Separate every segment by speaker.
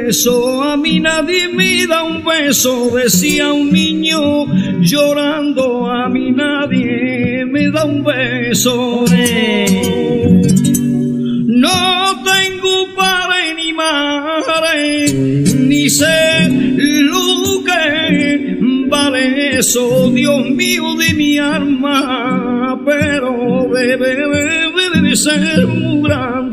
Speaker 1: beso, a mí nadie me da un beso, decía un niño llorando, a mí nadie me da un beso. No tengo padre ni madre, ni sé lo que vale eso, Dios mío de mi alma, pero debe ser muy grande.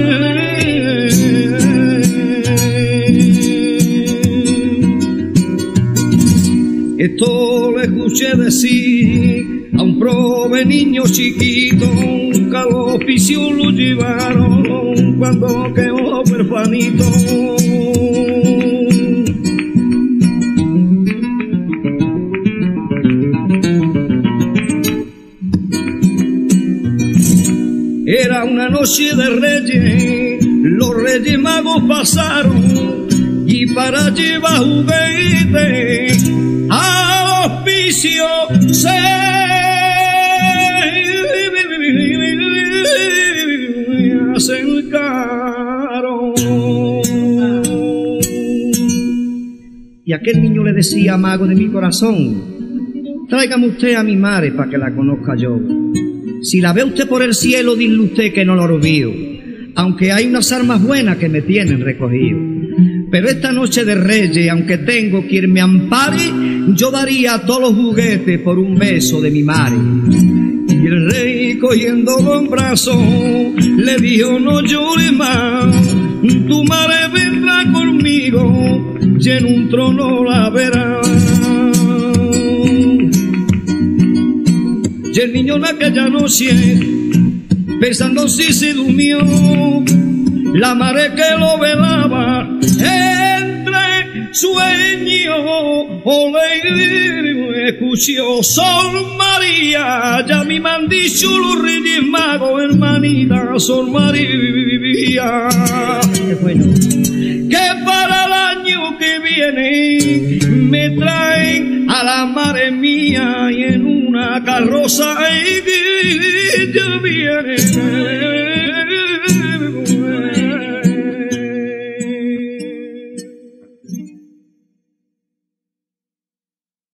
Speaker 1: Esto lo escuché decir a un prove niño chiquito, que al hospicio lo llevaron cuando quedó huerfanito. Era una noche de reyes, los reyes magos pasaron y para llevar juguetes al hospicio se acercaron. Y aquel niño le decía: mago de mi corazón, tráigame usted a mi madre para que la conozca yo. Si la ve usted por el cielo, dile usted que no lo olvido, aunque hay unas armas buenas que me tienen recogido. Pero esta noche de reyes, aunque tengo quien me ampare, yo daría todos los juguetes por un beso de mi madre. Y el rey, cogiéndolo en brazos, le dijo: no llores más, tu madre vendrá conmigo y en un trono la verá. Y el niño en aquella noche, pensando si se durmió, la madre que lo velaba entre sueños, ole, escuchó: Sol María, ya me han dicho los reyes magos, hermanita Sol María, que para el año que viene me traen a la madre mía y en una carroza ella viene.